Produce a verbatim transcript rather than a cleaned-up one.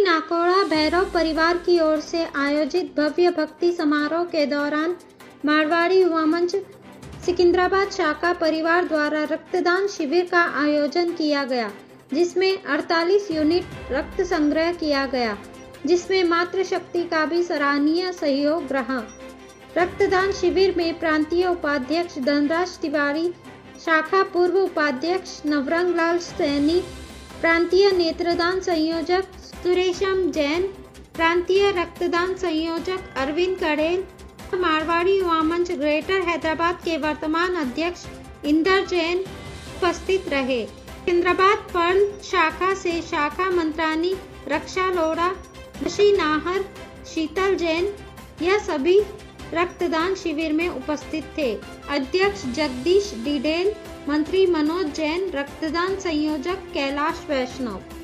नाकोड़ा भैरव परिवार की ओर से आयोजित भव्य भक्ति समारोह के दौरान मारवाड़ी युवा मंच सिकंदराबाद शाखा परिवार द्वारा रक्तदान शिविर का आयोजन किया गया, जिसमें अड़तालीस यूनिट रक्त संग्रह किया गया, जिसमें मातृशक्ति का भी सराहनीय सहयोग रहा। रक्तदान शिविर में प्रांतीय उपाध्यक्ष धनराज तिवारी, शाखा पूर्व उपाध्यक्ष नवरंग लाल सैनी, प्रांतीय नेत्रदान संयोजक सुरेशम जैन, प्रांतीय रक्तदान संयोजक अरविंद कड़ेल, मारवाड़ी युवा मंच ग्रेटर हैदराबाद के वर्तमान अध्यक्ष इंदर जैन उपस्थित रहे। सिकंदराबाद पर्ल शाखा से शाखा मंत्रानी रक्षा लोड़ा, ऋषि नाहर, शीतल जैन, यह सभी रक्तदान शिविर में उपस्थित थे। अध्यक्ष जगदीश डिडेल, मंत्री मनोज जैन, रक्तदान संयोजक कैलाश वैष्णव।